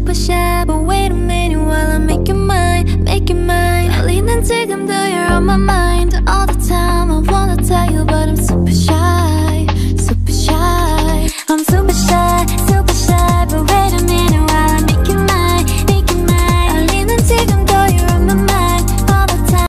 shy, but wait a minute while I make you mine, make you mine. 떨리는 지금도 you're on my mind.